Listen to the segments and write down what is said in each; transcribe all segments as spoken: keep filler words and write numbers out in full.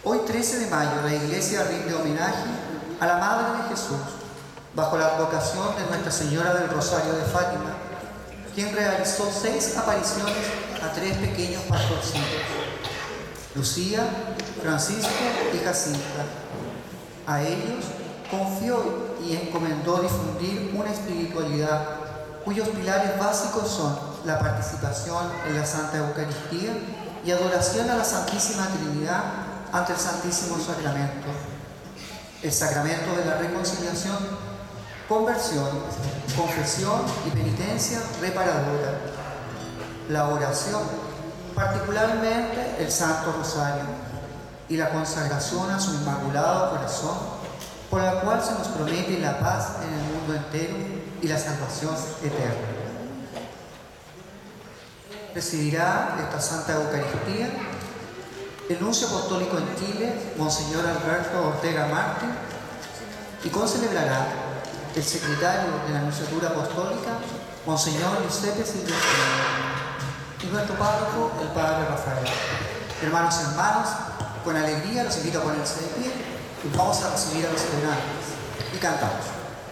Hoy, trece de mayo, la Iglesia rinde homenaje a la Madre de Jesús, bajo la advocación de Nuestra Señora del Rosario de Fátima, quien realizó seis apariciones a tres pequeños pastorcitos, Lucía, Francisco y Jacinta. A ellos confió y encomendó difundir una espiritualidad cuyos pilares básicos son la participación en la Santa Eucaristía y adoración a la Santísima Trinidad ante el Santísimo Sacramento, el sacramento de la reconciliación, conversión, confesión y penitencia reparadora, la oración, particularmente el Santo Rosario, y la consagración a su Inmaculado Corazón, por la cual se nos promete la paz en el mundo entero y la salvación eterna. Presidirá esta Santa Eucaristía el nuncio apostólico en Chile, Monseñor Alberto Ortega Martín, y concelebrará el secretario de la Nunciatura Apostólica, Monseñor Giuseppe Silvestrini, y nuestro párroco, el Padre Rafael. Hermanos y hermanas, con alegría los invito a ponerse de pie y vamos a recibir a los celebrantes y cantamos.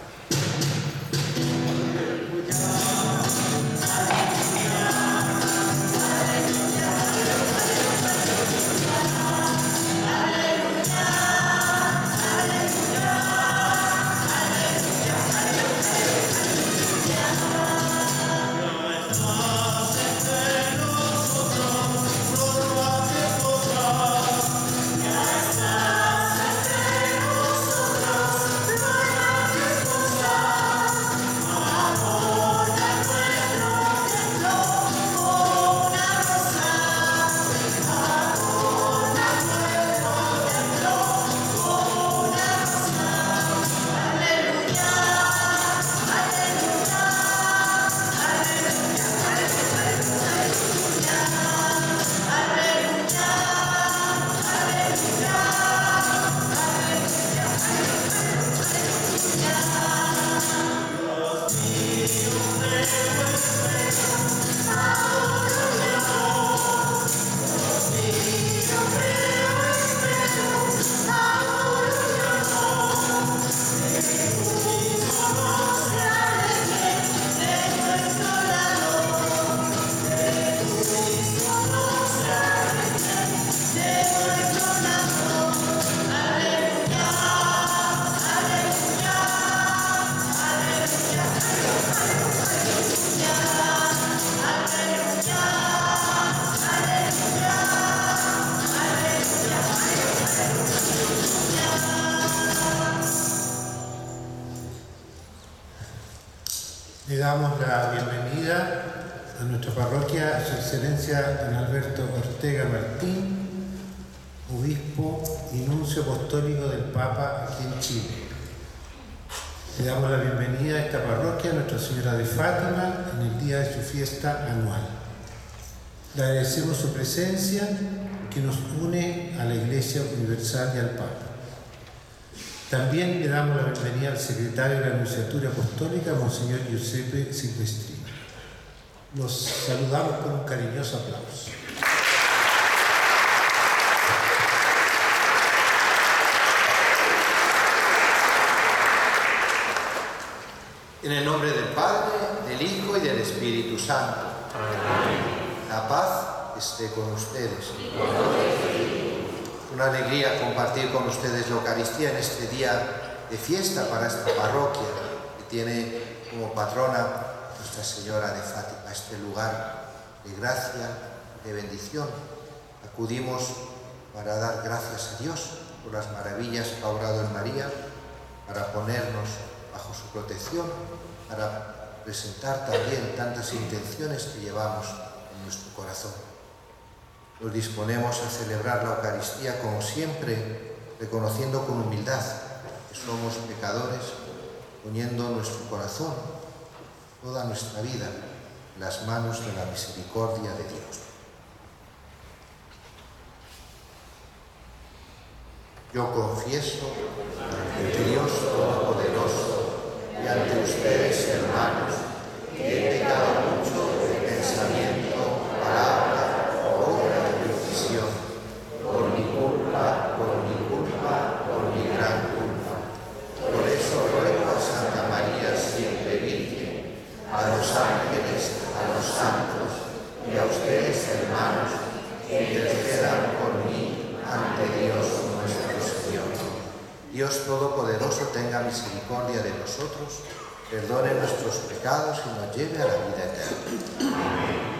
Le damos la bienvenida a nuestra parroquia a su excelencia don Alberto Ortega Martín, obispo y nuncio apostólico del Papa aquí en Chile. Le damos la bienvenida a esta parroquia a Nuestra Señora de Fátima en el día de su fiesta anual. Le agradecemos su presencia que nos une a la Iglesia Universal y al Papa. También le damos la bienvenida al secretario de la Nunciatura Apostólica, Monseñor Giuseppe Silvestrini. Los saludamos con un cariñoso aplauso. En el nombre del Padre, del Hijo y del Espíritu Santo. Amén. La paz esté con ustedes. Una alegría compartir con ustedes la Eucaristía en este día de fiesta para esta parroquia que tiene como patrona Nuestra Señora de Fátima, este lugar de gracia, de bendición. Acudimos para dar gracias a Dios por las maravillas que ha obrado en María, para ponernos bajo su protección, para presentar también tantas intenciones que llevamos en nuestro corazón. Nos disponemos a celebrar la Eucaristía como siempre, reconociendo con humildad que somos pecadores, poniendo nuestro corazón, toda nuestra vida, en las manos de la misericordia de Dios. Yo confieso ante Dios Todopoderoso y ante ustedes, hermanos, que he pecado mucho de pensamiento, palabra, obra y decisión, por mi culpa, por Dios Todopoderoso tenga misericordia de nosotros, perdone nuestros pecados y nos lleve a la vida eterna. Amén.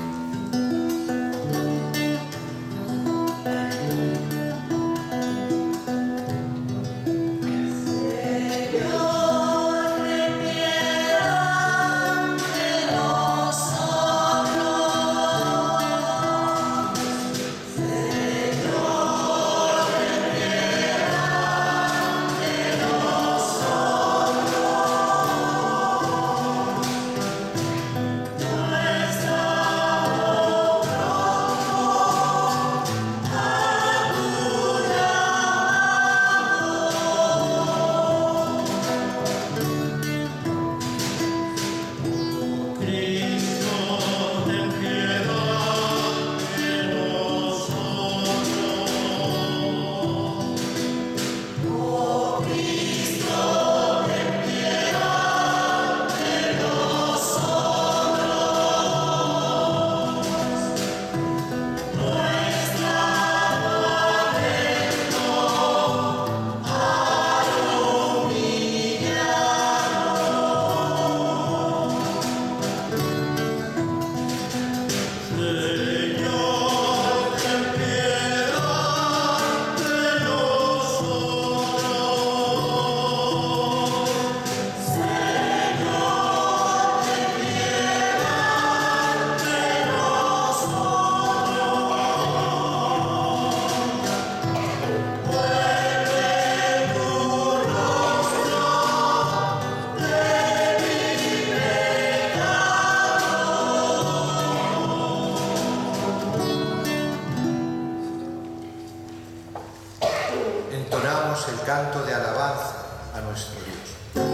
Entonamos el canto de alabanza a nuestro Dios.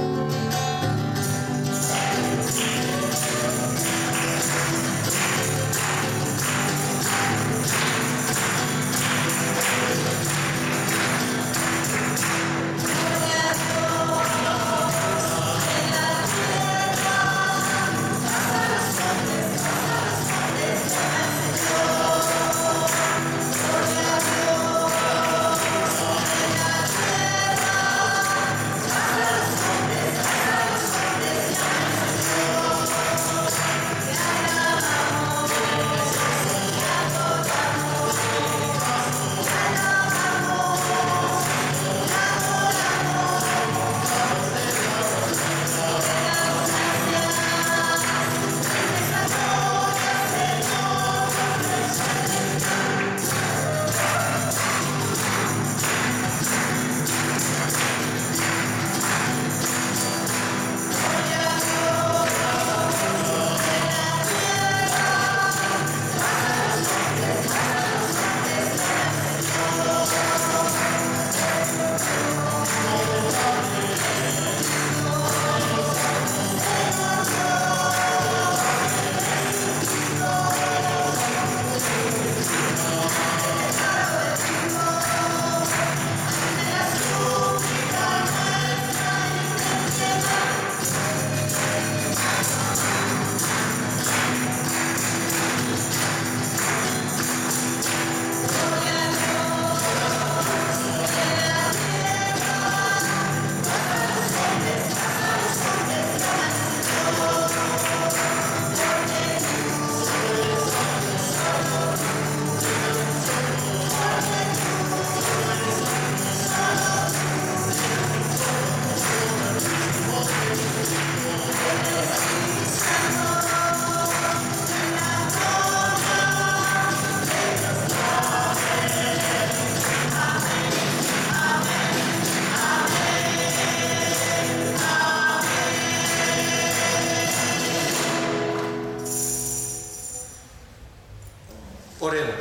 Oremos.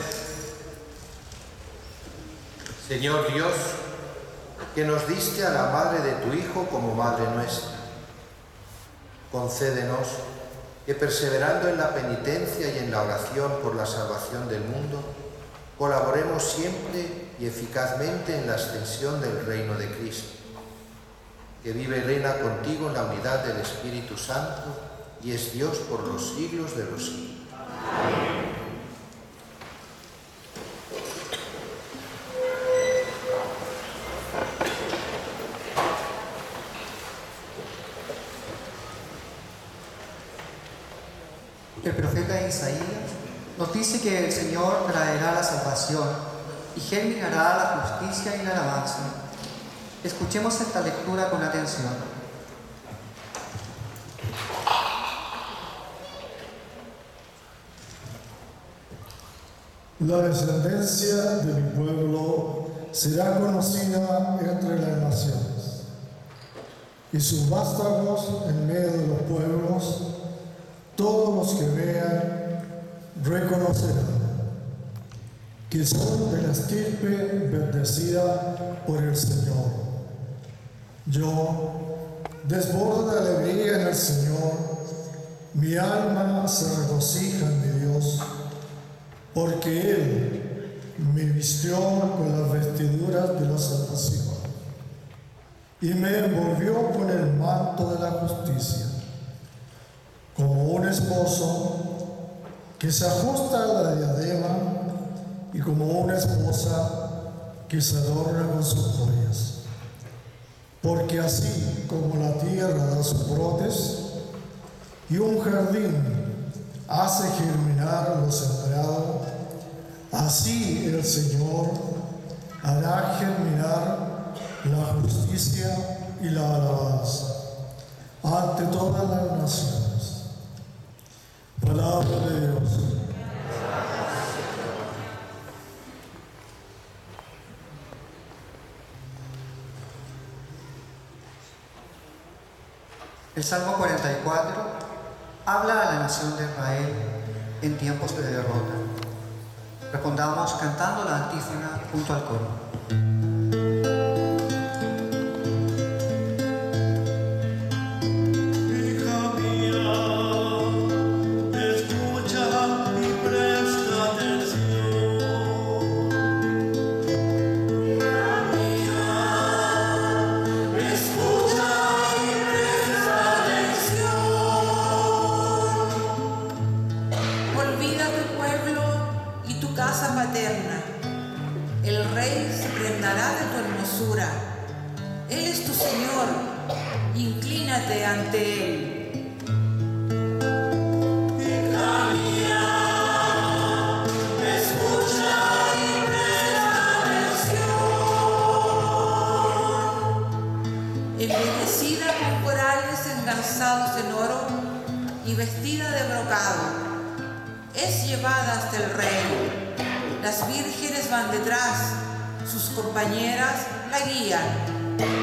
Señor Dios, que nos diste a la madre de tu Hijo como madre nuestra, concédenos que, perseverando en la penitencia y en la oración por la salvación del mundo, colaboremos siempre y eficazmente en la extensión del reino de Cristo, que vive y reina contigo en la unidad del Espíritu Santo y es Dios por los siglos de los siglos. Amén. Isaías nos dice que el Señor traerá la salvación y germinará la justicia y la alabanza. Escuchemos esta lectura con atención. La descendencia de mi pueblo será conocida entre las naciones, y sus vástagos en medio de los pueblos. Todos los que vean reconocerán que son de la estirpe bendecida por el Señor. Yo desbordo de alegría en el Señor, mi alma se regocija en mi Dios, porque Él me vistió con las vestiduras de la salvación y me envolvió con el manto de la justicia, como un esposo que se ajusta a la diadema y como una esposa que se adorna con sus joyas. Porque así como la tierra da sus brotes y un jardín hace germinar lo sembrado, así el Señor hará germinar la justicia y la alabanza ante todas las naciones. Palabra de Dios. El Salmo cuarenta y cuatro habla a la nación de Israel en tiempos de derrota. Respondamos cantando la antífona junto al coro. Él es tu Señor, inclínate ante Él. Hija mía, escucha y presta atención. Embellecida con corales engarzados en oro y vestida de brocado, es llevada hasta el rey. Las vírgenes van detrás, sus compañeras la guían.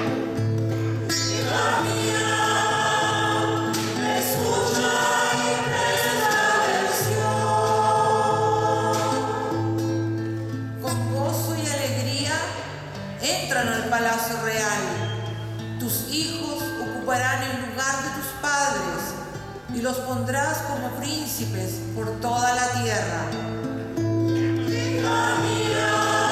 Hija mía, escucha y presta atención. Con gozo y alegría entran al palacio real. Tus hijos ocuparán el lugar de tus padres y los pondrás como príncipes por toda la tierra. Hija mía,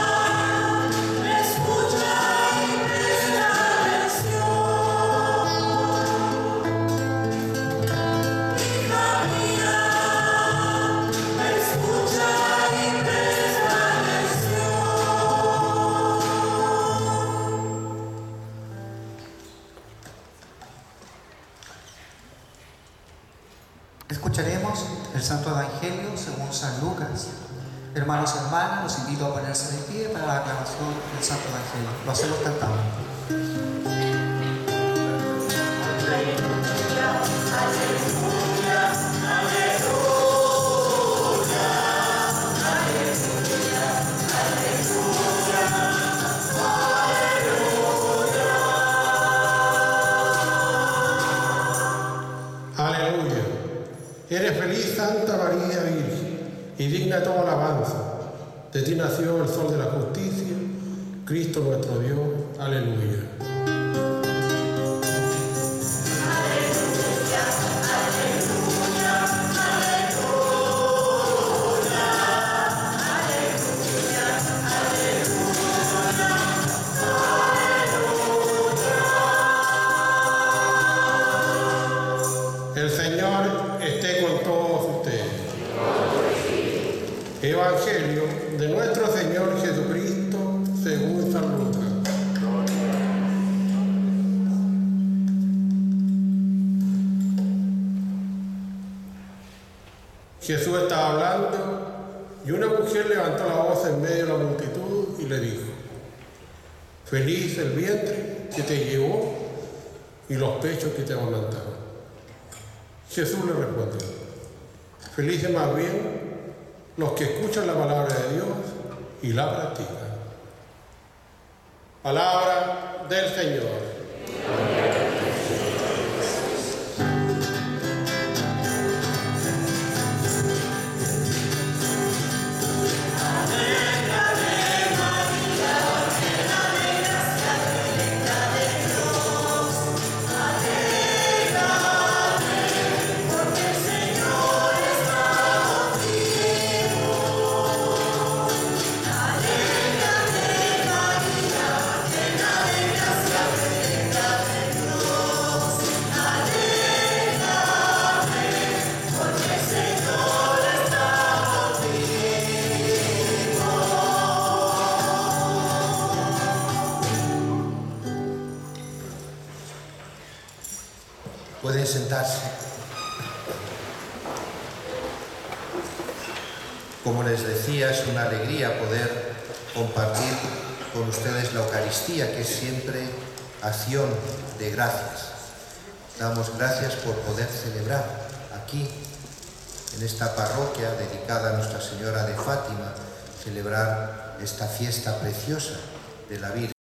escucharemos el Santo Evangelio según San Lucas. Hermanos y hermanas, los invito a ponerse de pie para la aclamación del Santo Evangelio. Lo hacemos cantando. Aleluya. Eres feliz, Santa María Virgen, y digna toda alabanza. De ti nació el sol de la justicia, Cristo nuestro Dios. Aleluya. El Señor esté con todos ustedes. Evangelio de nuestro Señor Jesucristo según San Lucas. Jesús estaba hablando y una mujer levantó la voz en medio de la multitud y le dijo: feliz el vientre que te llevó y los pechos que te amamantaron. Jesús le respondió: felices más bien los que escuchan la palabra de Dios y la practican. Palabra del Señor. Pueden sentarse. Como les decía, es una alegría poder compartir con ustedes la Eucaristía, que es siempre acción de gracias. Damos gracias por poder celebrar aquí, en esta parroquia dedicada a Nuestra Señora de Fátima, celebrar esta fiesta preciosa de la Virgen.